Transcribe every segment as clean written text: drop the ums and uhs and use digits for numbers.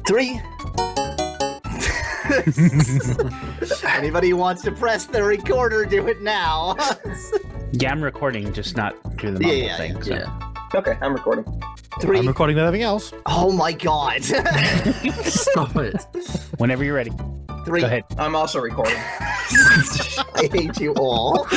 3. Anybody who wants to press the recorder, do it now. Yeah, I'm recording, just not through the mumble thing. So. Yeah. Okay, I'm recording. 3. I'm recording everything else. Oh my god. Stop it. Whenever you're ready. 3. Go ahead. I'm also recording. I hate you all.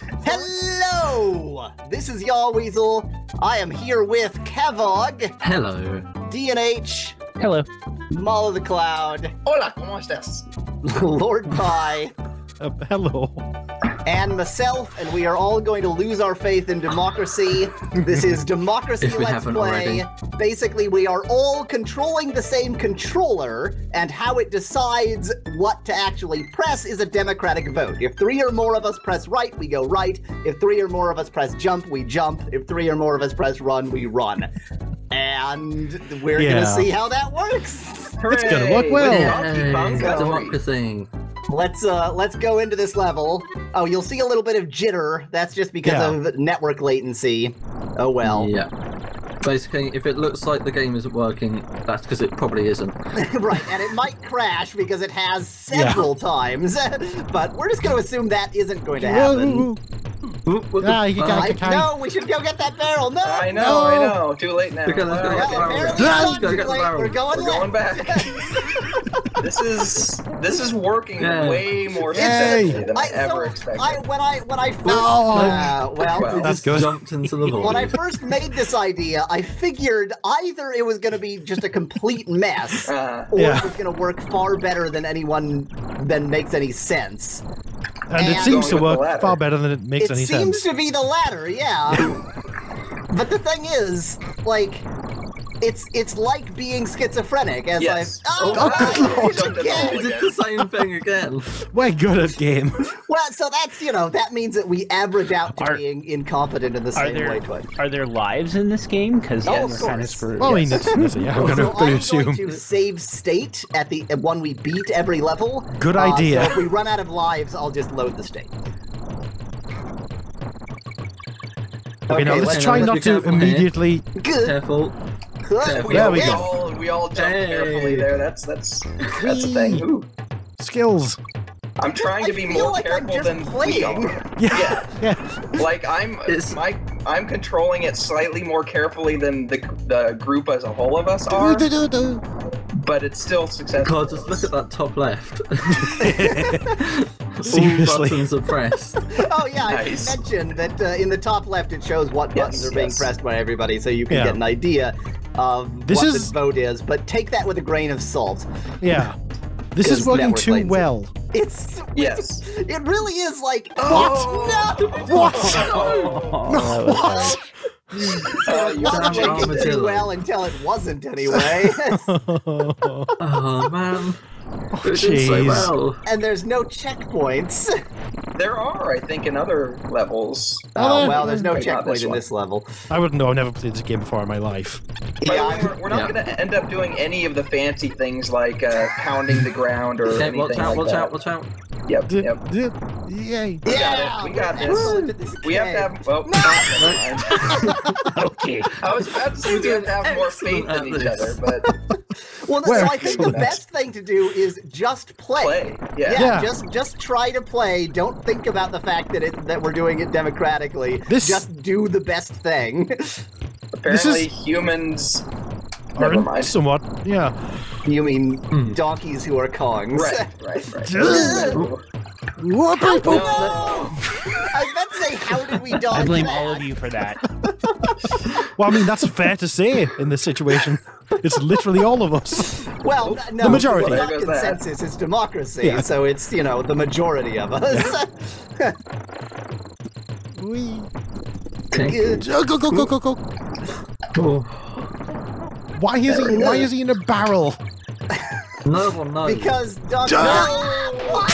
Hello! This is Yaw Weasel. I am here with Kevog, Hello. DNH, Hello. Maul of the Cloud, Hola, ¿cómo estás? Lord Pie, Hello. and myself, and we are all going to lose our faith in democracy. This is Democracy If we Let's haven't Play. already. Basically, we are all controlling the same controller, and how it decides what to actually press is a democratic vote. If 3 or more of us press right, we go right. If 3 or more of us press jump, we jump. If 3 or more of us press run, we run. And we're gonna see how that works. It's gonna work well. Yay, Bongo. democracy. Let's go into this level. Oh, you'll see a little bit of jitter. That's just because of network latency. Oh well. Yeah. Basically, if it looks like the game isn't working, that's because it probably isn't. Right, and it might crash because it has several times. But we're just going to assume that isn't going to happen. You Right? No, we should go get that barrel. No. I know. Too late now. Because let's go Well, get the barrel. apparently Let's it's go not get too the late. barrel. We're going We're going left. back. This is working Yeah. way more Yay. successfully than I I- ever so, expected. when I first No. well, That's Just good. jumped into the void. when I first made this idea, I figured either it was going to be just a complete mess, or Yeah. it was going to work far better than makes any sense. And it And- seems to Going with the work ladder. far better than it makes It any seems sense. to be the latter, yeah. But the thing is, like, it's like being schizophrenic, as Yes. I've good lord. Jumped in the hole Is it again. the same thing again? We're good at game. Well, so that's that means that we average out to Are- being incompetent in the Are same way twice. there lives in this game? Because Oh, of we're kind of course. screwed. Well, I mean, yeah, I'm So gonna I'm assume. going to save state at the when we beat every level. Good idea. So if we run out of lives, I'll just load the state. Okay, now let's okay, try now not let's be to careful here. immediately. Good. Careful. There we go. We all jump Hey. carefully there. That's a thing. Ooh. Skills. I'm trying to be I feel more like I'm careful just than we playing. are. Yeah. Yeah. Like I'm controlling it slightly more carefully than the group as a whole of us are, but it's still successful. God, just look at that top left. All Seriously. buttons are pressed. Oh yeah, Nice. I should mention that in the top left it shows what buttons Yes, are being yes. pressed by everybody, so you can Yeah. get an idea of This what is- the vote is. But take that with a grain of salt. Yeah. This is Because working network too latency. well. Yes. It really is like Oh. No. What? Oh, that was What? It You wasn't damn working too armadillo. well until it wasn't anyway. Oh man. It did so jeez. well. And there's no checkpoints. There are, I think, in other levels. Oh well, there's no Maybe not checkpoint this in one. this level. I wouldn't know. I've never played this game before in my life. By the way, Yeah, we're not Yeah. going to end up doing any of the fancy things like pounding the ground or Okay, anything watch out, like watch that. out, watch out. Yep, Yay. yep. Yay. We got it. We got we're this. excellent at this We have to game. have. Well, never mind. okay. I was about to say we have to have more faith Excellent in at each this. other, but Well, so We're I think the excellent. best thing to do is just play. Yeah. Yeah, Yeah. just try to play. Don't think about the fact that we're doing it democratically. This- Just do the best thing. Apparently, humans. Never Aren't mind. somewhat. Yeah. You mean donkeys who are Kongs? Right. Ugh. Whoop, whoop, whoop. No! I was about to say, how did we dodge I blame that? all of you for that. Well, I mean, that's fair to say in this situation. It's literally all of us. Well, no, The majority. It's not There goes that. consensus, it's democracy, Yeah. so it's, the majority of us. Whee. Good. Go, go, go, go, go. Oh, Why is he in a barrel? no one knows. Because donkeys... Duh!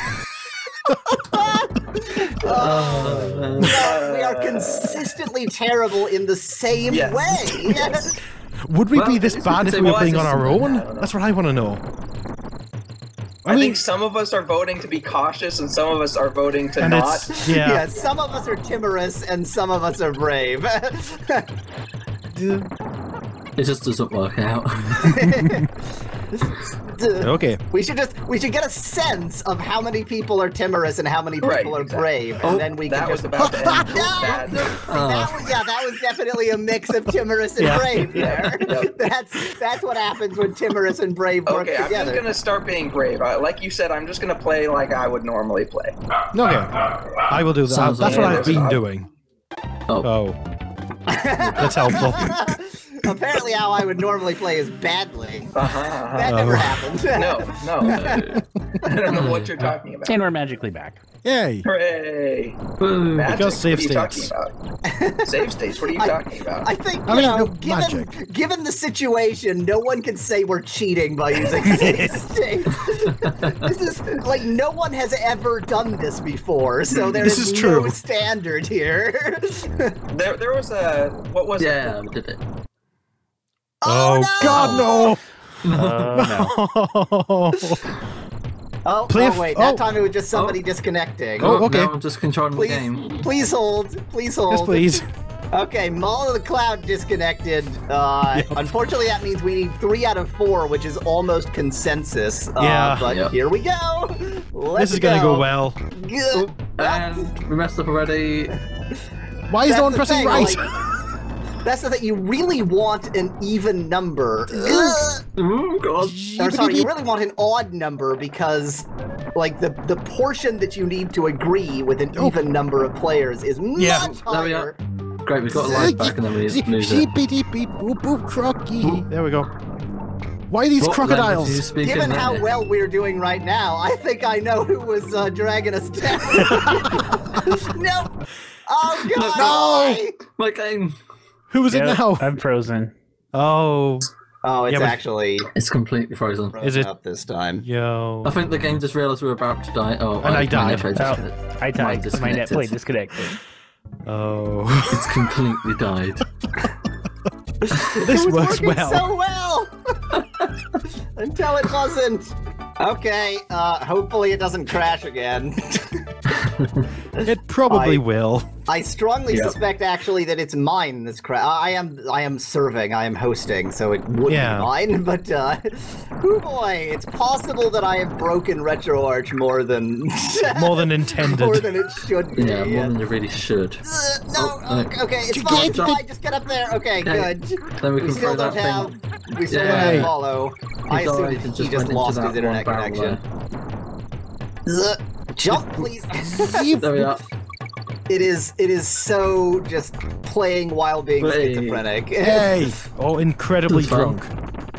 Oh, man. We are consistently terrible in the same Yes. way. Yes. Would we Well, be this I guess we bad could if say, we were well, playing that's on our just- own? I don't know. That's what I want to know. I think some of us are voting to be cautious, and some of us are voting to and not. it's yeah. Yeah, some of us are timorous and some of us are brave. It just doesn't work out. Okay. We should get a sense of how many people are timorous and how many people are brave, and then we can just. About to end No! bad. That was definitely a mix of timorous and brave there. That's what happens when timorous and brave work Okay, together. I'm just gonna start being brave. Like you said, I'm just gonna play like I would normally play. Okay. I will do that. Sounds That's like what it. I've been doing. Oh. That's helpful. Apparently, how I would normally play is badly. Uh-huh. That never happened. No. I don't know what you're talking about. And we're magically back. Yay. Hooray! Boom. Magic, Because save what are you states. talking about? Save states, what are you talking about? I think, I mean, no, given the situation, no one can say we're cheating by using save states. This is, like, no one has ever done this before, so there This is is no true. standard here. There was a... What was it? Yeah, we did it. Oh, no! God, no! No. Oh, Pliff. wait, that Oh. time it was just somebody disconnecting. Oh, okay. Now I'm just controlling the game. Please hold. Please hold. Yes, please. Okay, Mall of the Cloud disconnected. Unfortunately, that means we need 3 out of 4, which is almost consensus. Yeah. But Yep. here we go. Let's This is going to go well. Good. And we messed up already. Why is That's no one the pressing thing, right? That's the thing. You really want an even number. Oh, God. Or sorry, you really want an odd number because, like, the portion that you need to agree with an even number of players is much Yeah. There we higher. are. Great, we've got a life back and then we lose it. There we go. Why are these What language do you crocodiles? speak in Given there? how well we're doing right now, I think I know who was dragging us down. No! Oh, God! No! My game. Who is it Yeah, now? I'm frozen. Oh, Oh, it's Yeah, but- actually It's completely frozen. Is it- up this time. yo. I think the game just realised we were about to die. Oh, And I died. My Oh, net I died. My net disconnected. play disconnected. Oh. It's completely died. This It was works working well. so well! Until it wasn't. Okay, hopefully it doesn't crash again. It probably will. I strongly Yep. suspect actually that it's mine this crash. I am serving, I am hosting, so it would Yeah. be mine, but oh boy, it's possible that I have broken RetroArch more than More than intended. more than it should be. Yeah, more than you really should. No, Oh, no. okay, it's You fine, can't it's fine, just get up there. Okay, Okay. good. Then we We can still throw don't that have. thing. We still Yay. don't have follow. I He assume died and he just just went into lost that his internet one barrel connection. Jump, please. There we are. It is so just playing while being Hey. schizophrenic. Hey! Oh, incredibly It's fun. drunk.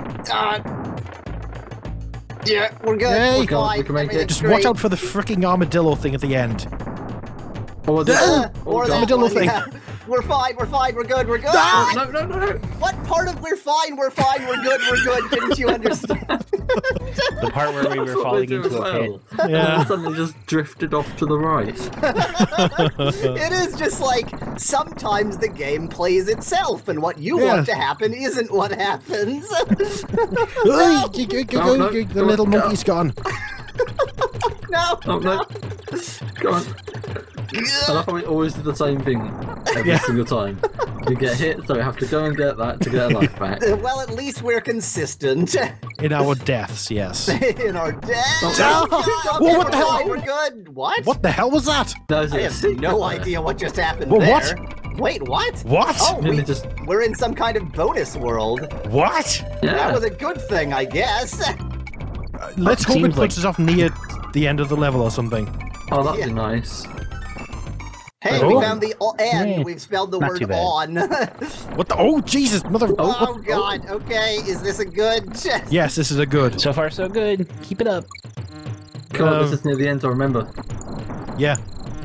Yeah, we're good. Hey. We're fine. We can make it. Everything's Just great. watch out for the freaking armadillo thing at the end. Oh, Or that armadillo one, thing. yeah. We're fine, we're good. Ah! no. What part of we're fine, we're good, didn't you understand? The part where we were falling into a pit. Yeah. And suddenly just drifted off to the right. It is just like, sometimes the game plays itself, and what you Yeah. want to happen isn't what happens. Hey, the little monkey's gone. No! Oh, no. Go on. I love how we always do the same thing every Yeah. single time. We get hit, so we have to go and get that to get a life back. Well, at least we're consistent In our deaths, yes. in our death. Oh, whoa, what the hell? We're good. What? What the hell was that? There's I a have secret no there. idea what just happened Well, there. what? Wait, what? What? Oh, Really just- we're in some kind of bonus world. What? Yeah. That was a good thing, I guess. Let's hope it seems puts us off near the end of the level or something. Oh, that'd Yeah. be nice. Hey, Oh. we found the N. Yeah. We've spelled the Not word too bad. on. What the? Oh, Jesus, mother. Oh, God. Okay, is this a good? Yes, this is a good. So far, so good. Keep it up. Come on, this is near the end, I remember. Yeah.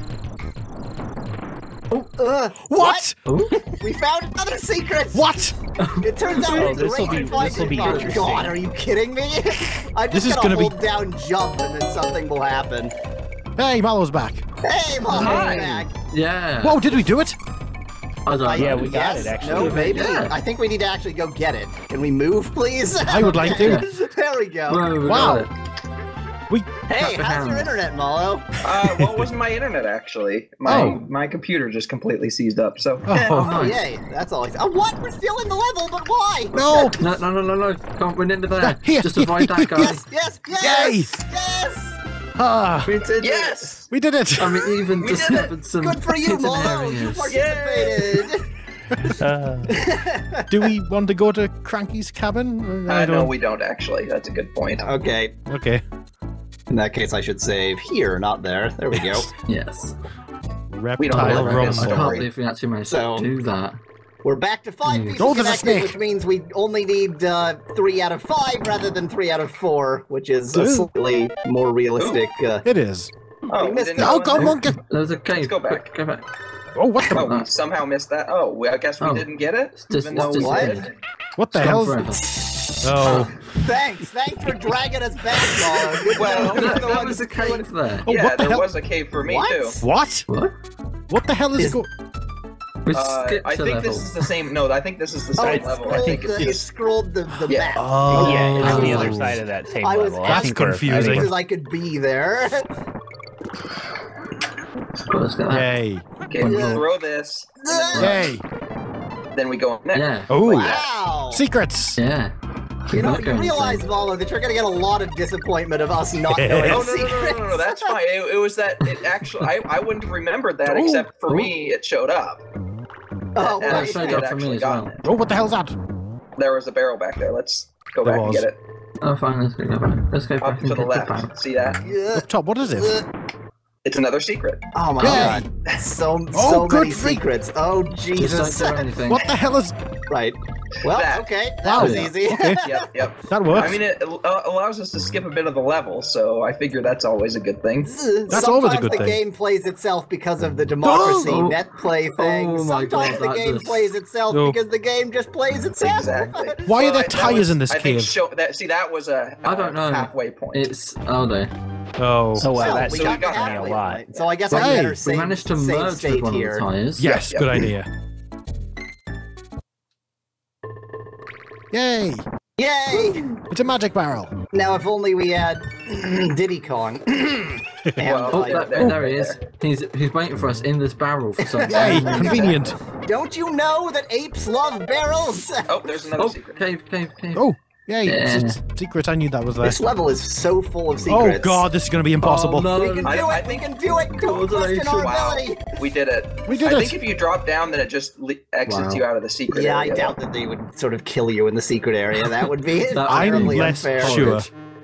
What? Oh, We found another secret. What? It turns out Oh, it's this'll great be- to find this'll be it. Oh, interesting. God, are you kidding me? I This just is gotta gonna be- hold down jump and then something will happen. Hey, Mallow's back. Hey, Mom, Hi. back. yeah. Whoa, did we do it? I don't know. Yeah, we got Yes, it, actually. No, maybe. Yeah. I think we need to actually go get it. Can we move, please? I would like to. There we go. Whoa, we Wow. got it. Hey, how's your internet, Malo? Well, it wasn't my internet actually. My computer just completely seized up. So. Oh, nice. Yay! That's always. What? We're still in the level, but why? no! No. Can't win into there. Here, Just avoid that guy. Yes! Yay! Yes! Ah, We did Yes. we did it! I mean, even We did discovered some Good for you, hidden Malo. You areas. participated. Do we want to go to Cranky's cabin? No, we don't actually. That's a good point. Okay. Okay. In that case, I should save here, not there. There we go. Yes. We don't Reptile know I this can't rumble. story. believe we actually managed So- to do that. We're back to 5 Mm. people Go to the connected, snake. which means we only need 3 out of 5 rather than 3 out of 4, which is a Ooh. slightly more realistic. It is. Oh, We we missed didn't it. know Oh, that. come on, There's a cave. go back. Go back. Oh, what the? Oh, we somehow missed that. Oh, I guess we Oh. didn't get it. Just- Even though we what? did. What the It's hell? gone forever. Oh. Thanks for dragging us back, Malo. Good Well, job. You're the That one was a doing- cave there. Oh, Yeah, what the there hell? was a cave for me What? too. What? What? What the hell is Is- going? We skipped I a think level. this is the same. No, I think this is the Oh, same it level. I scrolled, think it it's scrolled the Yeah. map. Oh. Yeah, it's I the was other like- side of that same I was level. That's think we're- confusing. Because I could be there. Cool, let's get that. Yay! okay. We throw this, and Yay! then we go next. Yeah. Oh, Wow. secrets! Yeah. You know, Not you going realize, insane. Malo, that you're going to get a lot of disappointment of us not knowing Oh, Oh the secrets. no! That's fine. It was that. It actually, I wouldn't have remembered that Oh, except for oh. me. It showed up. Oh, And I it showed had up for me actually as well. gotten it. Oh, what the hell's that? There was a barrel back there. Let's go There back and was. get it. Oh, fine. Let's go back. Let's go back Up and to the get the barrel. left. See that? Up top, what is it? It's another secret. Oh my Yay. god. So Oh, many good for- secrets. Oh Just Jesus. don't do anything. What the hell is? Right. Well, That. okay. That Wow. was easy. Okay, Yep. that works. I mean, it allows us to skip a bit of the level, so I figure that's always a good thing. That's Sometimes always a good the thing. game plays itself because of the democracy Oh. net play thing. Oh my Sometimes God, the that game just- plays itself Oh. because the game just plays itself. Exactly. Why are there that tires was- in this I think cave? that was a I don't know. halfway point. It's there. Oh. Oh wow, So that we shocked got me a halfway lot. point. So I guess Hey, I better we save, We managed to save merge state with one here. of the tires. Yes, Yep. good idea. Yay! Yay! It's a magic barrel. Now, if only we had Diddy Kong. Well, Oh, yeah, there he is. He's waiting for us in this barrel for some Yay! reason. Convenient. Don't you know that apes love barrels? Oh, there's another Oh, secret. cave. Oh, yay! Yeah. It's secret. I knew that was there. This level is so full of Oh secrets. god, this is going to be impossible. Oh, no. We can do I it! We think- can do it! Don't question our Wow, ability! we did it. We did I it. think if you drop down, then it just exits Wow. you out of the secret Yeah, I area. doubt that they would sort of kill you in the secret area. That would be That- I'm terribly less unfair. sure.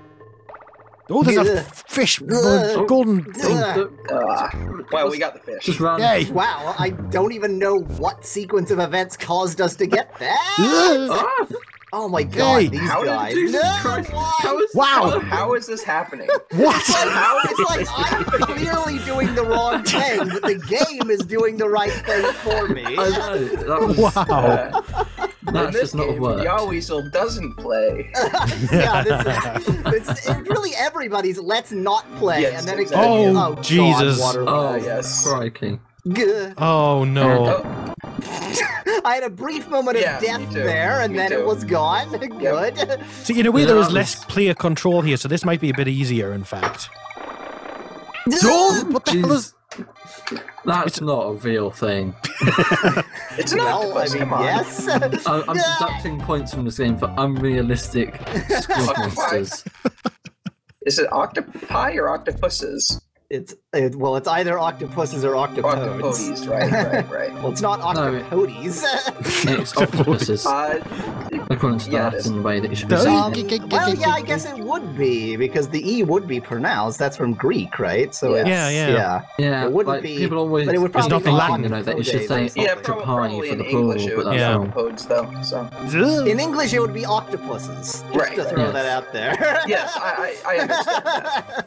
Oh, there's a Ugh. fish. Ugh. Golden. Ugh. Well, we got the fish. Just run. Yay! Wow, I don't even know what sequence of events caused us to get that. Ugh. Ah! Oh my god, Yay. these How did guys. Jesus No, Christ. why? How is Wow. How is this happening? What? It's like I'm clearly doing the wrong thing, but the game is doing the right thing for me. I know. That was, Wow. In That's this just not game, worked. Yahweasel doesn't play. Yeah, this is really everybody's let's not play, Yes, and then exactly. it Oh, God, Jesus. water Oh, rise. yes. crikey. Gah. Oh no. Oh, I had a brief moment Yeah, of me death too. there, and Me then too. it was gone. Good. See, in a way, Yeah, there is that less was- player control here, so this might be a bit easier, in fact. Oh, what the hell is... That's not a real thing. it's an Well, I octopus. mean, Come on. yes. I'm deducting points from this game for unrealistic squid monsters. Is it octopi or octopuses? It's either octopuses or octopodes. Octopodes, right. Well, it's not No. octopodes. It's octopuses, according to the yeah, it is. Latin way that you should be Does- saying. Well, yeah, I guess it would be because the E would be pronounced. That's from Greek, right? So it's, Yeah. Yeah, It wouldn't like, be- people always but it would It's probably not the be Latin, you know, that you should say octopodes. Yeah, octopi probably for in the English plural, it would but be that's Yeah. wrong. octopodes, though. So Ugh. In English, it would be octopuses. Just Right, to throw yes. that out there. yes, I understand that.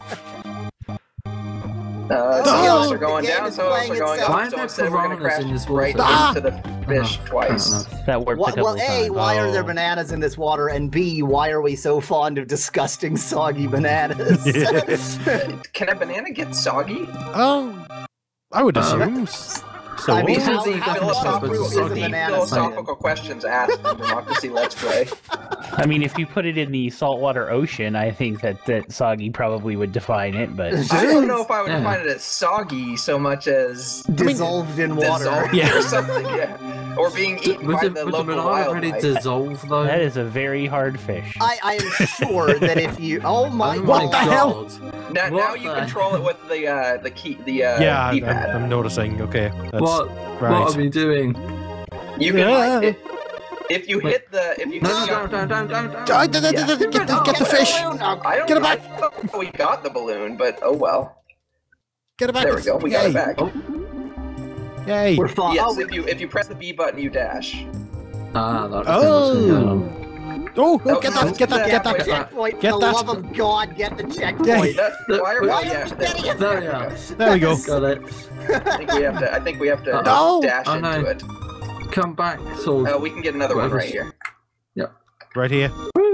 Oh, Scales are going the game down, is scales playing are going itself. Why up, are so there instead we're going to piranhas crash in this right water? Ah! into the fish twice. That worked a couple Well, A, times. why are there Oh. bananas in this water? And B, why are we so fond of disgusting, soggy bananas? Can a banana get soggy? I would assume so. I mean, These are how the hot definitions fruit of is a soggy. banana Philosophical questions asked in Democracy Let's Play. I mean, if you put it in the saltwater ocean, I think that Soggy probably would define it, but... I don't know if I would define it as soggy so much as... Dissolved in water. Dissolved or something, yeah. Or being eaten by the local wildlife. Would the already dissolve, though? That is a very hard fish. I am sure that if you... Oh my god. What the hell? Now you control it with the key, yeah, D-pad. I'm noticing. Okay. That's, What are we doing? You can like, if you hit the Don't. Get the fish. Get it back. I thought we got the balloon, but oh well. Get it back. There we go. We got it back. Oh. Yay. We're fine. Yes, if you press the B button, you dash. Ah, that's what's going on. Oh, get that. Checkpoint. Get For the that. love of God, get the checkpoint. Why are we getting it? There we are. There we go. Got it. I think we have to No. dash Oh, no. into it. Come back, Sword. Oh, we can get another one right here. Right here.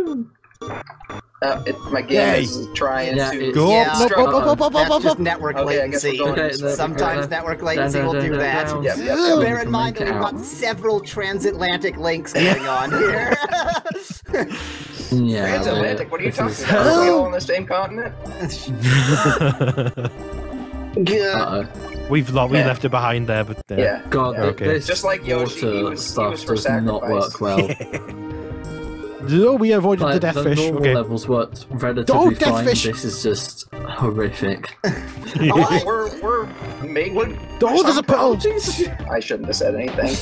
My game is trying to... Go Yeah. up. Nope. That's just network Okay, I guess latency. we're going- Sometimes network latency will do that. Yep. Bear in mind that we've got several transatlantic links going on here. Yeah. Transatlantic? What are you this talking is- about? Are we all on the same continent? Good. We left it behind there, but Yeah. God, Yeah. Okay. this Just like Yoshi, water he was stuff for does not sacrifice. work well. Oh, we avoided Like, the death the fish. normal Okay. levels worked relatively Oh, death fine. fish. This is just horrific. Oh, we're making... Oh, there's a pearl. I shouldn't have said anything.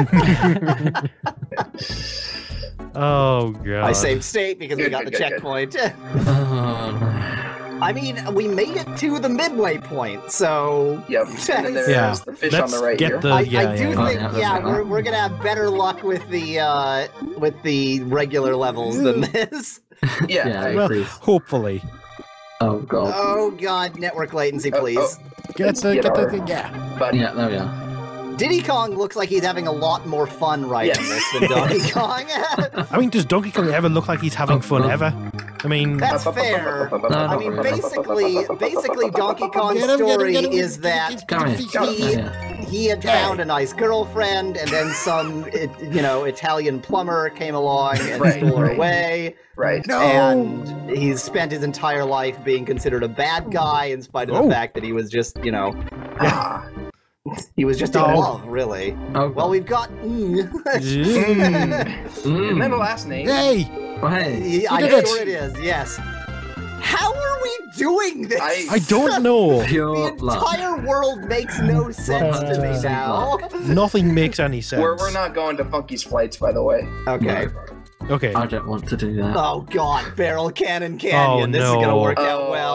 Oh god. I saved state because we Good, got the good, good, checkpoint. Oh, I mean, we made it to the midway point, so... Yep. And then there's Yeah. the fish Let's on the right get here. the. I yeah, do yeah. think, yeah. yeah, we're gonna have better luck with the regular levels than this. Yeah. yeah, Well, please. hopefully. Oh god. Oh god, network latency, please. Get the. Yeah. But Yeah, there we are. Diddy Kong looks like he's having a lot more fun writing Yes. this than Donkey Kong. I mean, does Donkey Kong ever look like he's having fun ever? I mean, That's fair. I mean, basically, Donkey Kong's Get him, story get him. is that Come here. he had found a nice girlfriend, and then some, Italian plumber came along and Right, stole her right. away. right. No. And he's spent his entire life being considered a bad guy, in spite of the fact that he was just, Ah. he was just in No. love, really. Oh, Well, we've got. And then the last name. Hey! Well, hey. I'm did it. sure it is. Yes. How are we doing this? I don't know. Pure The luck. entire world makes no sense to me 100% now. Nothing makes any sense. We're not going to Funky's Flights, by the way. Okay. Okay. I don't want to do that. Oh god, Barrel Cannon Canyon. Oh, This is gonna no. work out well.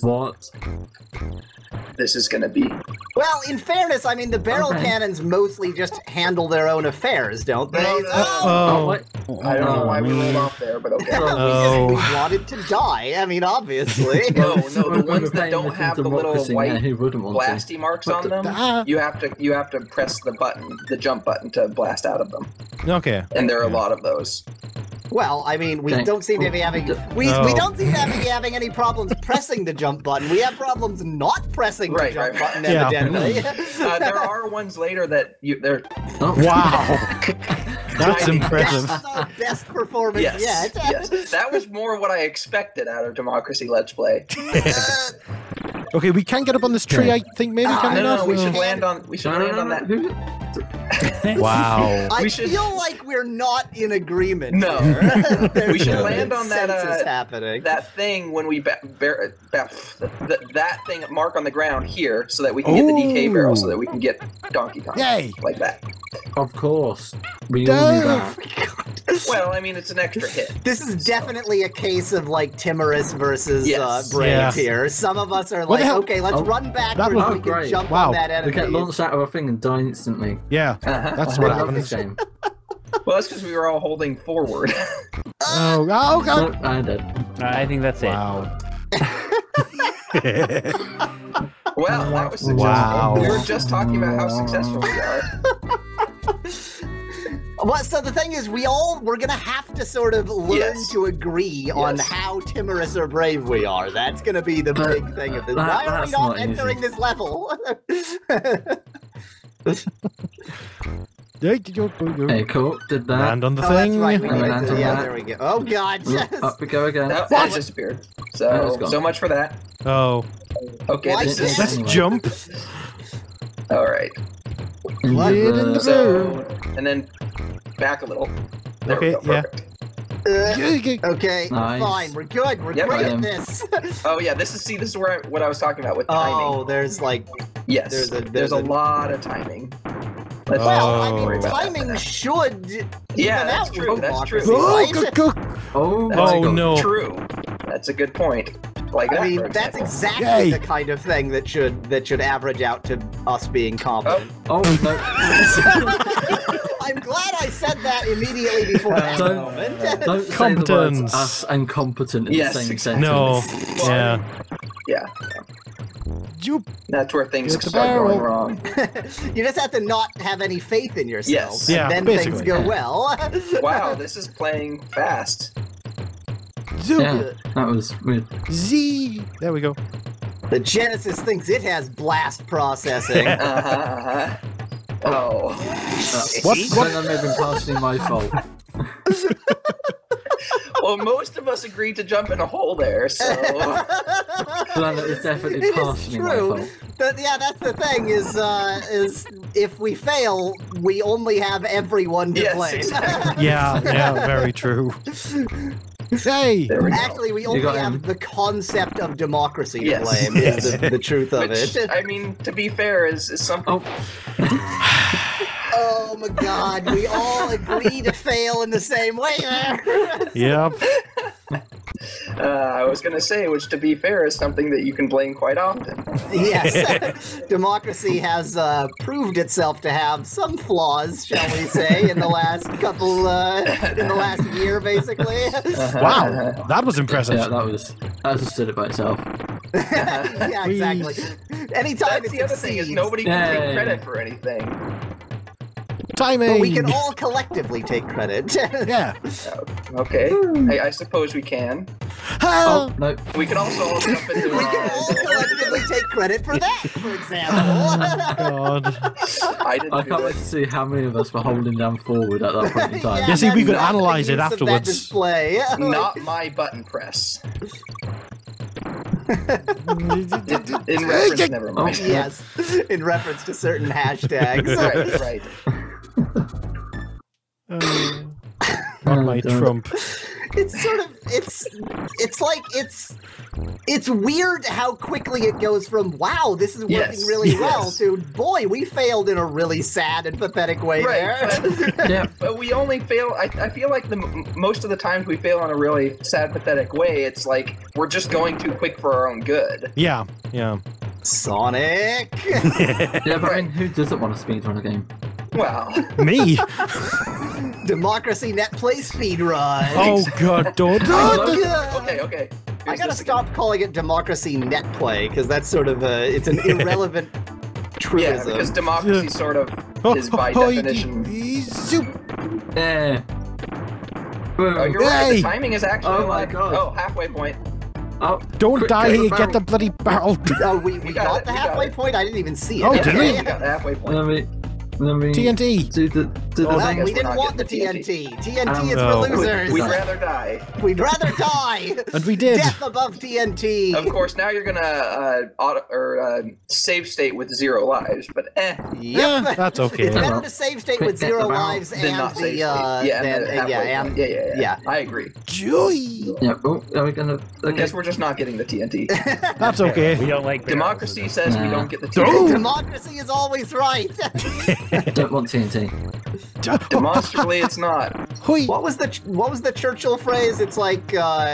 This is gonna be. Well, in fairness, I mean the barrel cannons mostly just handle their own affairs, don't they? No, no. Oh, what? I don't know why we rolled off there, but okay. Oh. We wanted to die. I mean, obviously. No, the When ones we're that playing don't this have in the little democracy, white yeah, who wouldn't want to? blasty marks on them, you have to press the button, the jump button, to blast out of them. Okay. And there are a lot of those. Well, I mean, we Okay. don't seem to be having we don't seem to be having any problems pressing the jump button. We have problems not pressing the Right, jump right. button, Yeah. evidently. There are ones later that they're. Oh. Wow. That's I mean, impressive. That's our best performance Yes, yet. yes. That was more what I expected out of Democracy Let's Play. Okay, we can get up on this tree, I think, maybe, can we No, not? we should land on. We should land on that. Wow. I We should- feel like we're not in agreement. No. here. There's We should no land on that, consensus happening. That thing when we that thing mark on the ground here, so that we can get the DK barrel, so that we can get Donkey Kong. Yay. Like that. Of course. We all knew that. Well, I mean, it's an extra hit. This is definitely a case of like Timorous versus Yes. Brave Yeah. here. Some of us are What the like, hell? okay, let's Oh, run backwards was- so we oh, can great. jump Wow. on that We enemy. get launched out of a thing and die instantly. Yeah, Uh-huh. that's I what love happens. this game. Well, that's because we were all holding forward. Oh, God. No, I did. I think that's it. Wow. Well, that was successful. Wow. We were just talking about how successful we are. Well, so the thing is, we're gonna have to sort of learn Yes. to agree on Yes. how timorous or brave we are. That's gonna be the But big thing of this. that- Why are we that's not not entering easy. this level? Hey, cool. Did that. Land on the Oh, that's thing. right. We And needed land to, on yeah, that. there we go. Oh God. Yes. Up we go again. That one disappeared. That So is gone. so much for that. Oh, Okay, Why this is is this- let's Anyway. jump. all right. Into Get in the So and then back a little. There we Okay, go, yeah. perfect. Okay, Nice. fine. We're good. We're Yep, great I at am. this. Oh yeah, this is where what I was talking about with timing. Oh, there's like. Yes, there's a a- lot of timing. Let's Well, I Oh. mean, worry about that timing now. should. Yeah, even that's out true, that's true. democracy, Oh, right? Oh, That's Oh, no. True. That's a good point. Like that, I mean, for that's example. exactly Yay. the kind of thing that should average out to us being competent. Oh, no. I'm glad I said that immediately before that Don't- moment. Don't say the Competence. words us and competent in Yes, the same exactly. No. sentence. Yeah. Yeah, You. that's where things Get the start going barrel. wrong. You just have to not have any faith in yourself. Yes. Yeah, and then things basically. go well. Wow, this is playing fast. Yeah, that was weird. Z. There we go. The Genesis thinks it has blast processing. Oh. What? Then that may have been partially my fault. Well, most of us agreed to jump in a hole there, so. Then it was definitely It is partially my true. fault. Yeah, that's the thing is if we fail, we only have everyone to Yes, blame. exactly. Yeah, very true. Hey! There we go. Actually, we only got have him. the concept of democracy to Yes. blame, is the truth of Which, it. I mean, to be fair, is something. Oh, Oh my god, we all agree to fail in the same way there. Yep. I was gonna say, which to be fair is something that you can blame quite often. Yes, democracy has proved itself to have some flaws, shall we say, in the last couple, in the last year, basically. Wow, that was impressive. yeah, that just stood it by itself. Yeah, exactly. Anytime That's it the other thing is succeeds, nobody can Yay. take credit for anything. Timing. but we can all collectively take credit. Yeah. Okay, I suppose we can. Oh, no. We can also all jump into. We can all collectively take credit for that, for example. God. I didn't I do can't wait to this. see how many of us were holding down forward at that point in time. Yeah, see, we that's could not the analyze it use of that afterwards. display. Not my button press. In reference, never mind. Yes, in reference to certain hashtags. Right. On my God. Trump. It's sort of it's weird how quickly it goes from wow, this is working Yes, really well yes. to boy, we failed in a really sad and pathetic way Right. there. Yeah. But we only fail. I feel like most of the times we fail in a really sad, pathetic way. It's like we're just going too quick for our own good. Yeah, yeah. Sonic. Yeah, but I mean, who doesn't want to speedrun a game? Wow. Me? Democracy Net Play Speedrun. Oh god, don't. Okay. I Here's gotta this stop calling it Democracy Net Play because that's sort of it's an irrelevant Yeah, truism. because democracy sort of is by definition. Yeah. Oh, you're right. Hey! The timing is actually Oh my like, God. oh, halfway point. Oh, Don't quick, die get here, the get the bloody barrel. Oh, we got got it, the we got halfway it. point? I didn't even see it. Oh, did we? We got the halfway point. Let me TNT. do the Well, thing. guess we we're didn't not want the getting the TNT. TNT is No. for losers. We'd rather die. We'd rather die. And we did. Death above TNT. Of course, now you're gonna save state with 0 lives, but Yep. Yeah, that's okay. It's better to save state with Quick, 0 get the barrel. lives then and not the save state. Yeah, and the halfway point. yeah. Yeah. I agree. Joy. Yeah. Oh, are we gonna? I Okay. guess we're just not getting the TNT. That's okay. We don't like barrels. Democracy says we Nah. don't get the Oh! TNT. Democracy is always right. Don't want TNT. Demonstrably, it's not. Hoi. What was the Churchill phrase? It's like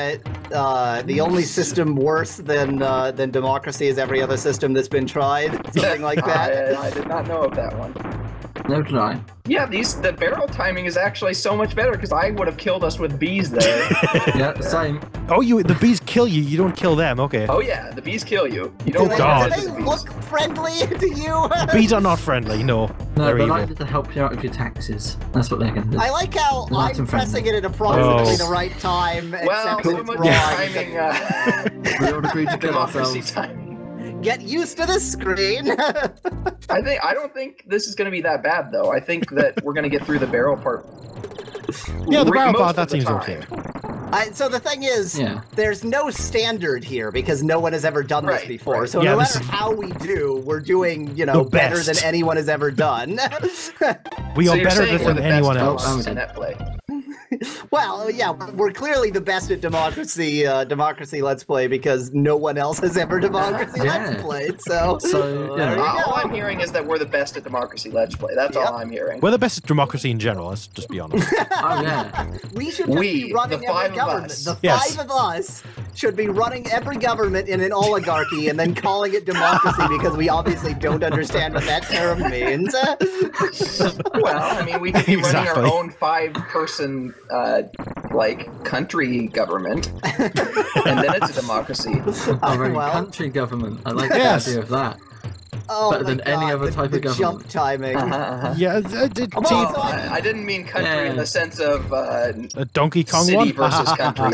the only system worse than democracy is every other system that's been tried. Something like that. I did not know of that one. No deny. Yeah, the barrel timing is actually so much better because I would have killed us with bees there. Yeah, same. Oh, the bees kill you. You don't kill them. Okay. Oh yeah, the bees kill you. You Do don't they, God. do they look friendly to you? Bees are not friendly. No, No, they're they're evil. likely to help you out with your taxes. That's what they're gonna do. I like how Lots I'm of friendly. pressing it at approximately Oh. the right time, Well, except too it's much wrong. timing. We all agreed to kill Democracy ourselves. timing. get used to this screen. I don't think this is going to be that bad, though. I think that we're going to get through the barrel part. Yeah, the barrel most part, of that the seems time. okay. So the thing is, Yeah. there's no standard here because no one has ever done this Right, before. right. So Yeah, no this matter is- how we do, we're doing, better best. than anyone has ever done. We So are you're better saying we're than the anyone best else. hosts in NetPlay. Well, yeah, we're clearly the best at democracy Let's Play because no one else has ever democracy Yeah. Let's Played. So, So, there you go. All I'm hearing is that we're the best at democracy Let's Play. That's Yep. all I'm hearing. We're the best at democracy in general, let's just be honest. Oh yeah. We should just be We, running the every five of government. us. The Yes. 5 of us should be running every government in an oligarchy and then calling it democracy because we obviously don't understand what that term means. Well, I mean, we could be running Exactly. our own 5-person, country government, and then it's a democracy. Our own well. country government. I like Yes. the idea of that. Oh Better my than any God, other type of the government. jump timing. Yeah, Well, I didn't mean country in Yeah. the sense of a Donkey Kong city one? versus country.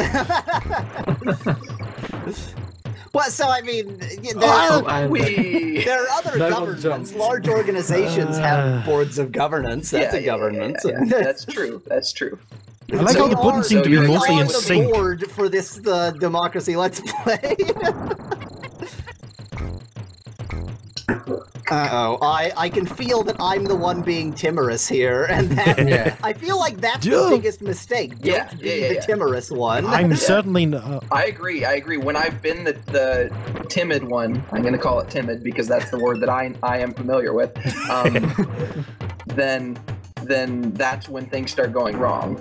Well, so I mean, Oh, and there are other No one governments. jumps. Large organizations have boards of governance. That's a government. Yeah. That's true. That's true. I like So how the we buttons are- seem to be so we mostly are in the sync. board for this democracy Let's Play. Uh-oh. I can feel that I'm the one being timorous here, and that Yeah. I feel like that's Yeah. the biggest mistake. Don't Yeah, be yeah, the yeah. timorous one. I'm certainly I agree. When I've been the timid one, I'm going to call it timid because that's the word that I am familiar with. Then that's when things start going wrong.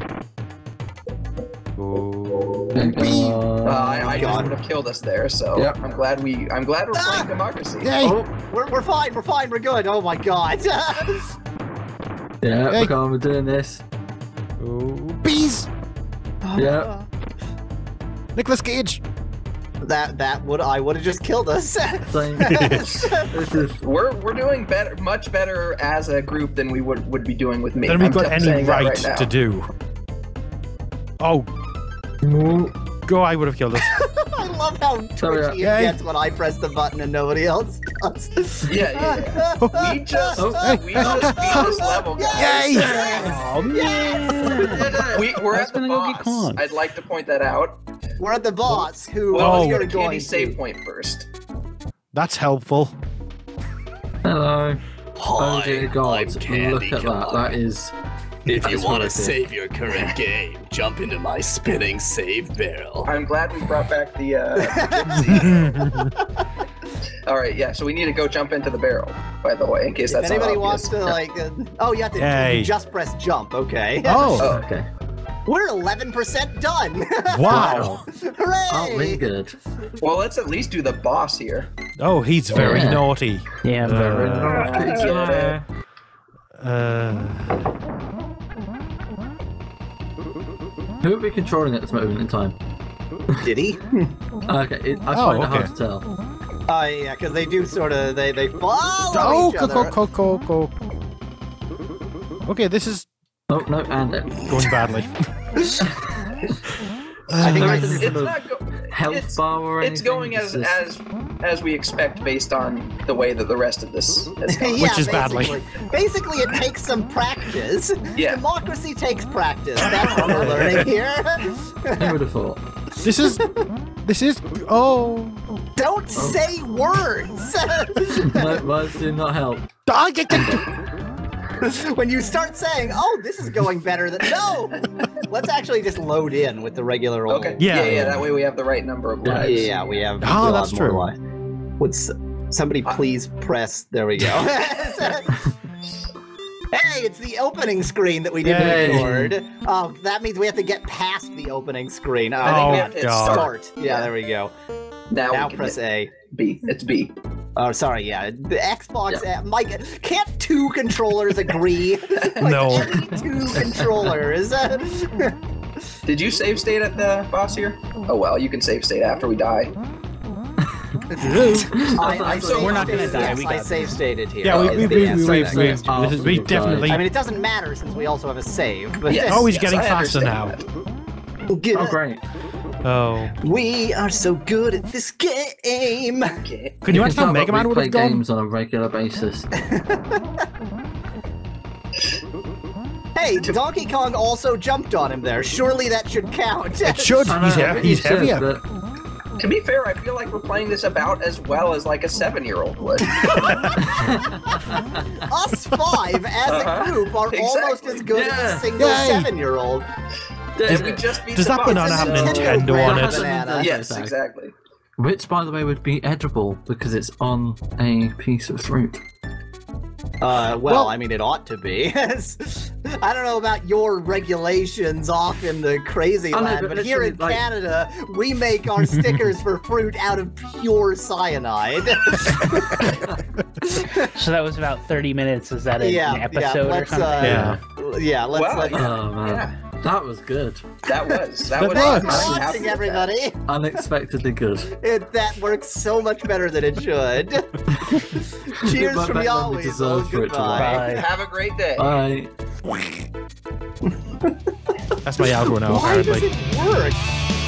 I just God. would have killed us there. So Yep. I'm glad we're playing democracy. Yay! Oh, We're fine. We're fine. We're good. Oh my God. yeah, Hey. look on, we're doing this. Bees! Yeah. Nicolas Cage! that would have just killed us. Same. This is We're doing better, much better as a group than we would be doing with me. Then we've I'm got just any saying that right now. to do. Oh. Go, I would have killed us. I love how Sorry, twitchy it Yay. gets when I press the button and nobody else does. Yeah. We just Oh, beat this level, guys. Yay! Oh man! We're I was at the gonna go get boss. Kong. I'd like to point that out. We're at the boss, who Well, Oh. let's you're go to going Candy's to. save point first. That's helpful. hello. Oh Hi, dear God! I'm Candy Look at that. Kong. That is. If That you is want to horrific. save your current game, jump into my spinning save barrel. I'm glad we brought back the gypsy. All right, yeah. So we need to go jump into the barrel. By the way, in case If that's anybody not wants obvious. to you have to Yay. just press jump. Okay. Oh, Oh, okay. We're 11% done. wow. Oh, really Hooray! good. Well, let's at least do the boss here. Oh, he's very Yeah. naughty. Yeah, very Who are we controlling at this moment in time? Did he? Okay, I Oh, find it okay. hard to tell. Oh yeah, because they do sort of they follow Oh, each other. go. Okay, this is Oh no, and it. going badly. I think There I is can- a It's sort of not health it's- bar or anything. It's going It's just- as we expect based on the way that the rest of this has gone. Yeah, Which is badly. Basically, it takes some practice. Yeah. Democracy takes practice. That's what we're learning here. Who would have thought? This is. Oh. Don't say words. No, words do not help. When you start saying, "Oh, this is going better than," no. Let's actually just load in with the regular old. Okay. Yeah. That way we have the right number of Yeah. lives. Yeah, we have. Oh, we'll that's have more true. life. Would somebody please press? There we go. Hey, it's the opening screen that we didn't Yay. record. Oh, that means we have to get past the opening screen. I think we have to hit God. Start. Yeah, there we go. Now Now we can press hit A. B. It's B. Oh, sorry, yeah. The Xbox, Mike, can't 2 controllers agree? Like, No. Any 2 controllers. Did you save state at the boss here? Oh well, you can save state after we die. I So we're not gonna saved- die, Yes, we I got save stated here. Yeah, is the answer. we definitely. I mean, it doesn't matter since we also have a save. But Yes. Oh, he's getting I faster understand now. that. Good. Oh great. Oh. We are so good at this game. Okay. Can you imagine how tell Mega that Man we would play have gone? games on a regular basis. Hey, Donkey Kong also jumped on him there. Surely that should count. It should. I know, He's it should, heavier. but To be fair, I feel like we're playing this about as well as like a 7-year-old would. Us five as a group are almost as good as a Yeah. single Yay. 7-year-old. If we just beat Does the that banana boss. have Nintendo Nintendo on brand it? banana. Yes, exactly. which, by the way, would be edible because it's on a piece of fruit. Well, I mean, it ought to be. I don't know about your regulations off in the crazy I know, land, but but here in literally, like- Canada, we make our stickers for fruit out of pure cyanide. So that was about 30 minutes. Is that an Yeah, episode or let's, something? Yeah. Yeah, let's Wow, let Oh man, Yeah. that was good. That was. That was. works. I'm Thanks for happy watching, with everybody. Unexpectedly good. That works so much better than it should. Cheers But from better than we Yahweh. deserve for it to Goodbye. that. Bye. Have a great day. Bye. That's my outro now, Why does apparently. it work?